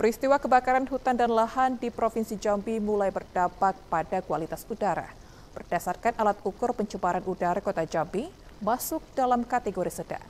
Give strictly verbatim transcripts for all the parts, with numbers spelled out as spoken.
Peristiwa kebakaran hutan dan lahan di Provinsi Jambi mulai berdampak pada kualitas udara. Berdasarkan alat ukur pencemaran udara Kota Jambi, masuk dalam kategori sedang.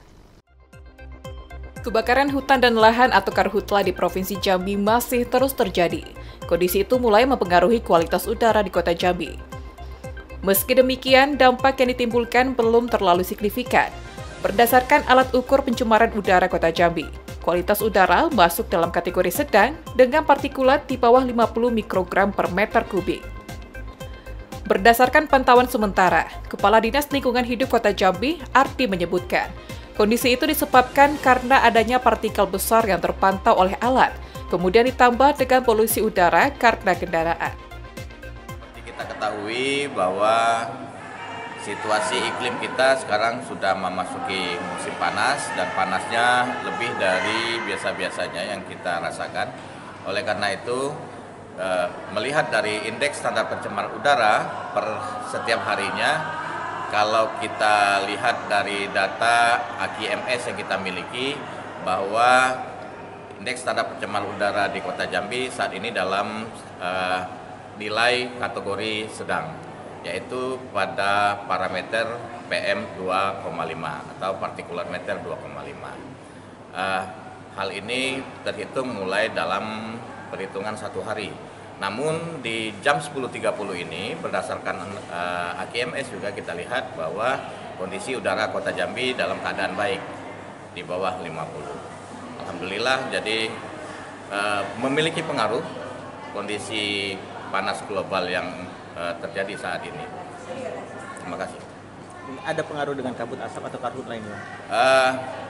Kebakaran hutan dan lahan atau karhutla di Provinsi Jambi masih terus terjadi. Kondisi itu mulai mempengaruhi kualitas udara di Kota Jambi. Meski demikian, dampak yang ditimbulkan belum terlalu signifikan. Berdasarkan alat ukur pencemaran udara Kota Jambi, kualitas udara masuk dalam kategori sedang dengan partikulat di bawah lima puluh mikrogram per meter kubik. Berdasarkan pantauan sementara, Kepala Dinas Lingkungan Hidup Kota Jambi, Arti menyebutkan, kondisi itu disebabkan karena adanya partikel besar yang terpantau oleh alat, kemudian ditambah dengan polusi udara karena kendaraan. Seperti kita ketahui bahwa situasi iklim kita sekarang sudah memasuki musim panas dan panasnya lebih dari biasa-biasanya yang kita rasakan. Oleh karena itu, eh, melihat dari indeks standar pencemaran udara per setiap harinya, kalau kita lihat dari data A Q M S yang kita miliki, bahwa indeks standar pencemaran udara di Kota Jambi saat ini dalam eh, nilai kategori sedang, yaitu pada parameter P M dua koma lima atau partikulat meter dua koma lima. Uh, hal ini terhitung mulai dalam perhitungan satu hari. Namun di jam sepuluh tiga puluh ini berdasarkan uh, A Q M S juga kita lihat bahwa kondisi udara Kota Jambi dalam keadaan baik, di bawah lima puluh. Alhamdulillah, jadi uh, memiliki pengaruh kondisi panas global yang terjadi saat ini. Terima kasih. Ada pengaruh dengan kabut asap atau karhut lainnya? Uh,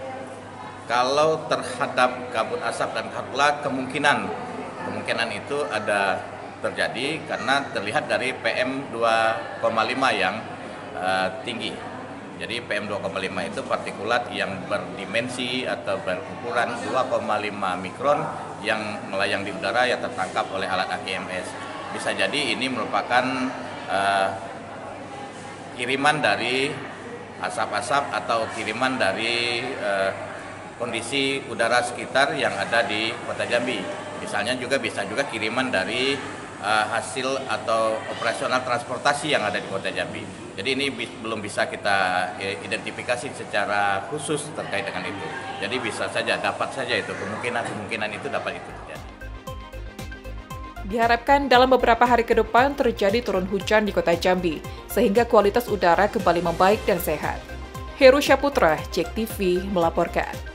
kalau terhadap kabut asap dan karhutla, kemungkinan kemungkinan itu ada terjadi karena terlihat dari P M dua koma lima yang uh, tinggi. Jadi P M dua koma lima itu partikulat yang berdimensi atau berukuran dua koma lima mikron yang melayang di udara yang tertangkap oleh alat A Q M S. Bisa jadi ini merupakan uh, kiriman dari asap-asap atau kiriman dari uh, kondisi udara sekitar yang ada di Kota Jambi. Misalnya juga bisa juga kiriman dari uh, hasil atau operasional transportasi yang ada di Kota Jambi. Jadi ini bi- belum bisa kita identifikasi secara khusus terkait dengan itu. Jadi bisa saja, dapat saja itu, kemungkinan-kemungkinan itu dapat itu terjadi. Diharapkan dalam beberapa hari ke depan terjadi turun hujan di Kota Jambi, sehingga kualitas udara kembali membaik dan sehat. Heru Syaputra, Jek T V melaporkan.